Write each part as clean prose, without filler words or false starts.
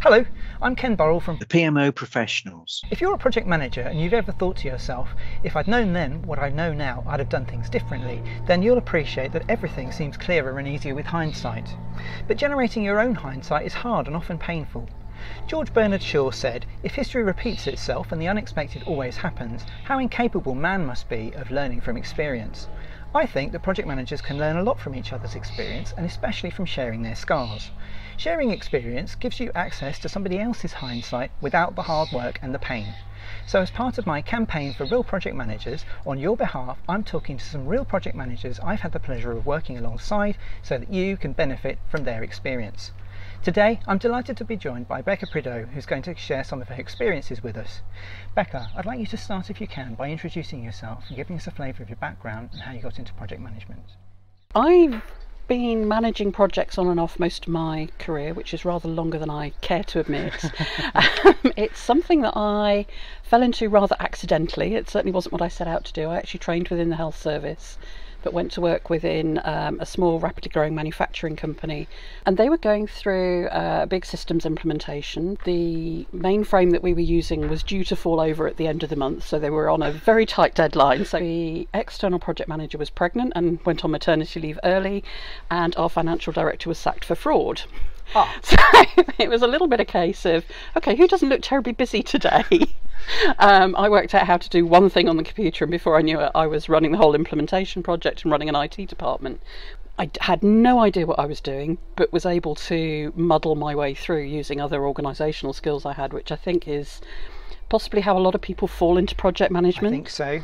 Hello, I'm Ken Burrell from the PMO Professionals. If you're a project manager and you've ever thought to yourself, if I'd known then what I know now, I'd have done things differently, then you'll appreciate that everything seems clearer and easier with hindsight. But generating your own hindsight is hard and often painful. George Bernard Shaw said, if history repeats itself and the unexpected always happens, how incapable man must be of learning from experience. I think that project managers can learn a lot from each other's experience, and especially from sharing their scars. Sharing experience gives you access to somebody else's hindsight without the hard work and the pain. So as part of my campaign for real project managers, on your behalf I'm talking to some real project managers I've had the pleasure of working alongside so that you can benefit from their experience. Today I'm delighted to be joined by Bekka PRIDEAUX, who's going to share some of her experiences with us. Bekka, I'd like you to start, if you can, by introducing yourself and giving us a flavour of your background and how you got into project management. I've been managing projects on and off most of my career, which is rather longer than I care to admit. It's something that I fell into rather accidentally. It certainly wasn't what I set out to do. I actually trained within the health service, but went to work within a small rapidly growing manufacturing company, and they were going through a big systems implementation. The mainframe that we were using was due to fall over at the end of the month, so they were on a very tight deadline. So the external project manager was pregnant and went on maternity leave early, and our financial director was sacked for fraud. Oh. So it was a little bit a case of, okay, who doesn't look terribly busy today? I worked out how to do one thing on the computer, and before I knew it, I was running the whole implementation project and running an IT department. I had no idea what I was doing, but was able to muddle my way through using other organisational skills I had, which I think is possibly how a lot of people fall into project management. I think so.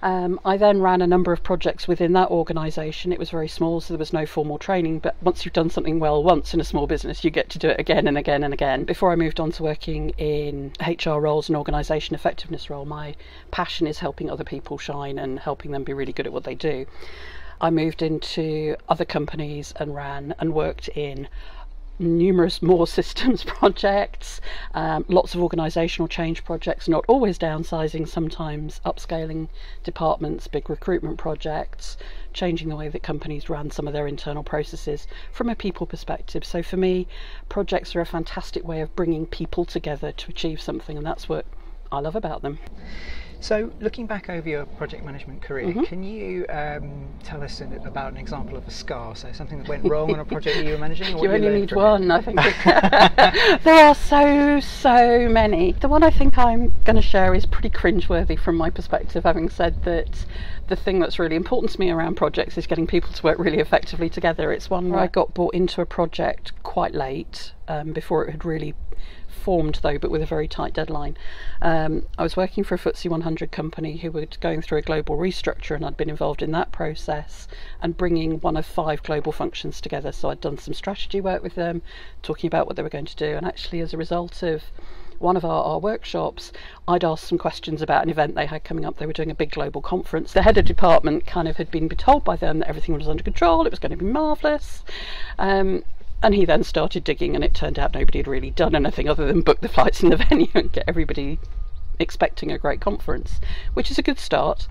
I then ran a number of projects within that organisation. It was very small, so there was no formal training, but once you've done something well once in a small business, you get to do it again and again and again. Before I moved on to working in HR roles and organisation effectiveness role, my passion is helping other people shine and helping them be really good at what they do. I moved into other companies and ran and worked in numerous more systems projects, lots of organisational change projects, not always downsizing, sometimes upscaling departments, big recruitment projects, changing the way that companies ran some of their internal processes from a people perspective. So for me, projects are a fantastic way of bringing people together to achieve something, and that's what I love about them. So, looking back over your project management career, can you tell us about an example of a scar? So, something that went wrong on a project that you were managing? Or you only need one, I think. There are so many. The one I think I'm going to share is pretty cringeworthy from my perspective, having said that the thing that's really important to me around projects is getting people to work really effectively together. It's one where I got brought into a project quite late, before it had really formed though, but with a very tight deadline. I was working for a FTSE 100 company who were going through a global restructure, and I'd been involved in that process and bringing one of 5 global functions together. So I'd done some strategy work with them, talking about what they were going to do, and actually as a result of one of our workshops, I'd asked some questions about an event they had coming up. They were doing a big global conference. The head of department kind of had been told by them that everything was under control, it was going to be marvellous. And he then started digging, and it turned out nobody had really done anything other than book the flights and the venue and get everybody expecting a great conference, which is a good start.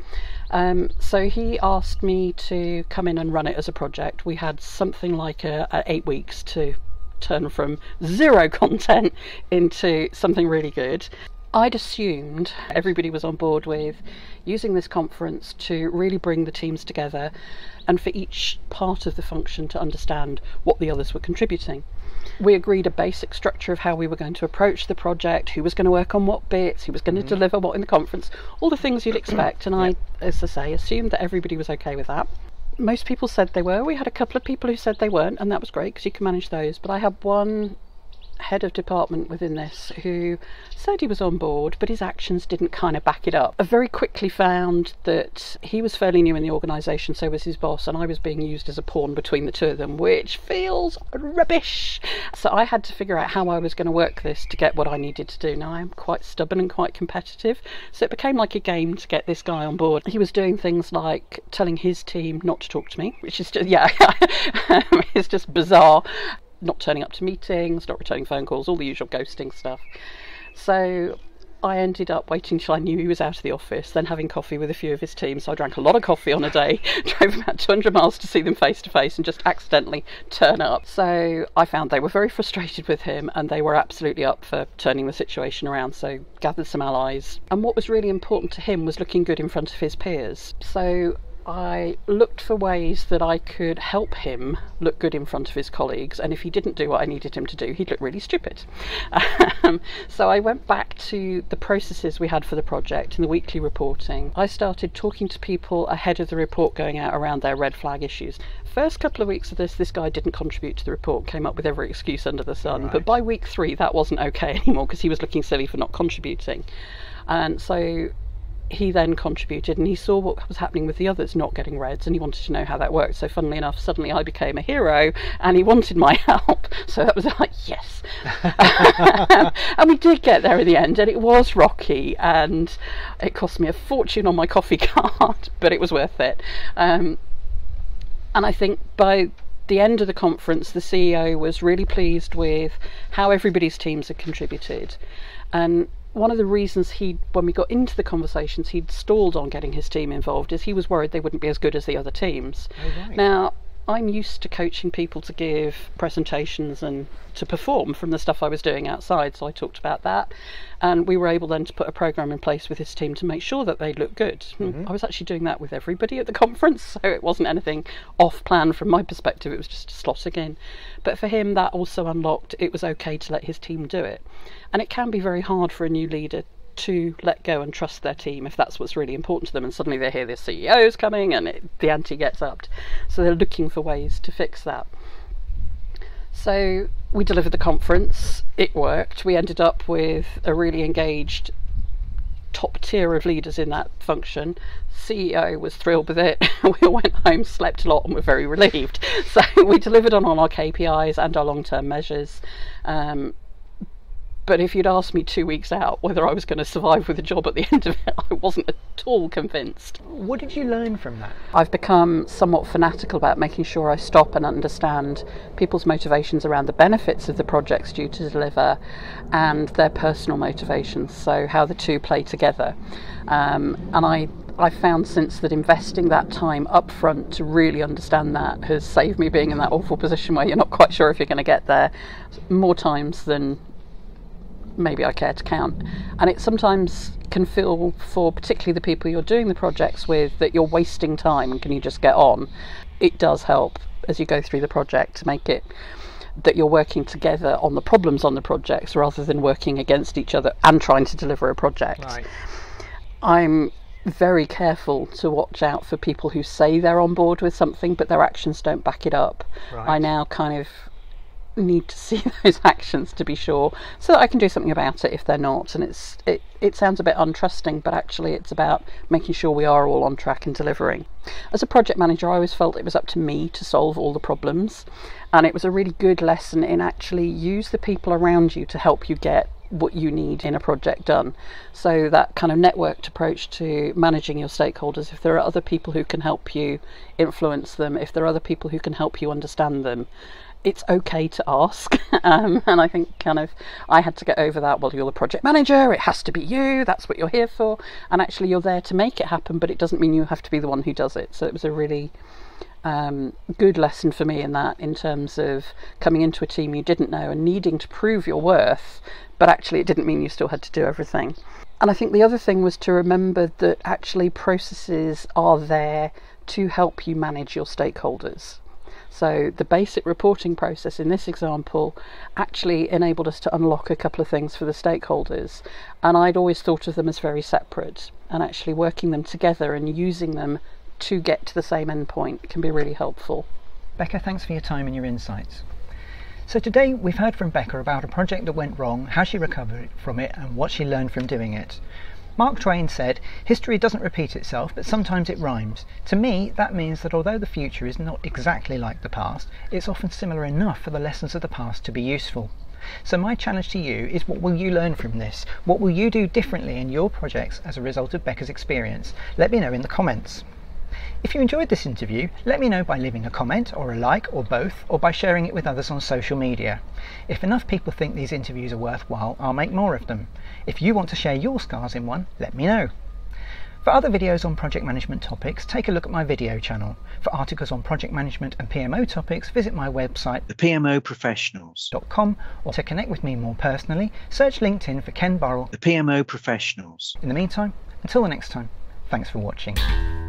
So he asked me to come in and run it as a project. We had something like 8 weeks to turn from 0 content into something really good. I'd assumed everybody was on board with using this conference to really bring the teams together and for each part of the function to understand what the others were contributing. We agreed a basic structure of how we were going to approach the project, who was going to work on what bits, who was going to deliver what in the conference, all the things you'd expect, and I, as I say, assumed that everybody was okay with that. Most people said they were. We had a couple of people who said they weren't, and that was great because you can manage those, but I had one head of department within this who said he was on board, but his actions didn't kind of back it up. I very quickly found that he was fairly new in the organisation, so was his boss, and I was being used as a pawn between the two of them, which feels rubbish. So I had to figure out how I was going to work this to get what I needed to do. Now I'm quite stubborn and quite competitive, so it became like a game to get this guy on board. He was doing things like telling his team not to talk to me, which is just, it's just bizarre. Not turning up to meetings, not returning phone calls, all the usual ghosting stuff. So I ended up waiting till I knew he was out of the office, then having coffee with a few of his team. So I drank a lot of coffee on a day, drove about 200 miles to see them face to face and just accidentally turn up. So I found they were very frustrated with him, and they were absolutely up for turning the situation around. So gathered some allies. And what was really important to him was looking good in front of his peers. So I looked for ways that I could help him look good in front of his colleagues, and if he didn't do what I needed him to do, he'd look really stupid. So I went back to the processes we had for the project and the weekly reporting. I started talking to people ahead of the report going out around their red flag issues. First couple of weeks of this guy didn't contribute to the report, came up with every excuse under the sun, but by week 3 that wasn't okay anymore because he was looking silly for not contributing. And so he then contributed, and he saw what was happening with the others not getting reds, and he wanted to know how that worked. So funnily enough, suddenly I became a hero and he wanted my help. So that was like, yes. And we did get there in the end, and it was rocky, and it cost me a fortune on my coffee card, but it was worth it. And I think by the end of the conference, the CEO was really pleased with how everybody's teams had contributed. And one of the reasons when we got into the conversations, he'd stalled on getting his team involved is he was worried they wouldn't be as good as the other teams. Oh, right. Now, I'm used to coaching people to give presentations and to perform from the stuff I was doing outside, so I talked about that, and we were able then to put a program in place with his team to make sure that they looked good. I was actually doing that with everybody at the conference, so it wasn't anything off plan from my perspective, it was just slotting in. But for him, that also unlocked it was okay to let his team do it. And it can be very hard for a new leader to let go and trust their team if that's what's really important to them, and suddenly they hear the CEO's coming and the ante gets upped. So they're looking for ways to fix that. So we delivered the conference, it worked. We ended up with a really engaged top tier of leaders in that function. CEO was thrilled with it. We all went home, slept a lot, and were very relieved. So we delivered on all our KPIs and our long-term measures. But if you'd asked me 2 weeks out whether I was going to survive with a job at the end of it, I wasn't at all convinced. What did you learn from that? I've become somewhat fanatical about making sure I stop and understand people's motivations around the benefits of the projects due to deliver and their personal motivations, so how the two play together. And I've found since that investing that time up front to really understand that has saved me being in that awful position where you're not quite sure if you're going to get there more times than maybe I care to count. And it sometimes can feel, for particularly the people you're doing the projects with, that you're wasting time and can you just get on. It does help as you go through the project to make it that you're working together on the problems on the projects rather than working against each other and trying to deliver a project. Right. I'm very careful to watch out for people who say they're on board with something but their actions don't back it up. Right. I now kind of need to see those actions to be sure, so that I can do something about it if they're not. And it sounds a bit untrusting, but actually it's about making sure we are all on track and delivering. As a project manager, I always felt it was up to me to solve all the problems, and it was a really good lesson in actually use the people around you to help you get what you need in a project done. So that kind of networked approach to managing your stakeholders, if there are other people who can help you influence them, if there are other people who can help you understand them, it's okay to ask. And I think I had to get over that. Well, you're the project manager, it has to be you, that's what you're here for, and actually you're there to make it happen, but it doesn't mean you have to be the one who does it. So it was a really good lesson for me in that, in terms of coming into a team you didn't know and needing to prove your worth, but actually it didn't mean you still had to do everything. And I think the other thing was to remember that actually processes are there to help you manage your stakeholders. So the basic reporting process in this example actually enabled us to unlock a couple of things for the stakeholders, and I'd always thought of them as very separate, and actually working them together and using them to get to the same endpoint can be really helpful. Bekka, thanks for your time and your insights. So today we've heard from Bekka about a project that went wrong, how she recovered from it, and what she learned from doing it. Mark Twain said, "History doesn't repeat itself, but sometimes it rhymes." To me, that means that although the future is not exactly like the past, it's often similar enough for the lessons of the past to be useful. So my challenge to you is, what will you learn from this? What will you do differently in your projects as a result of Bekka's experience? Let me know in the comments. If you enjoyed this interview, let me know by leaving a comment or a like or both, or by sharing it with others on social media. If enough people think these interviews are worthwhile, I'll make more of them. If you want to share your scars in one, let me know. For other videos on project management topics, take a look at my video channel. For articles on project management and PMO topics, visit my website, thepmoprofessionals.com, or to connect with me more personally, search LinkedIn for Ken Burrell, the PMO Professionals. In the meantime, until the next time, thanks for watching.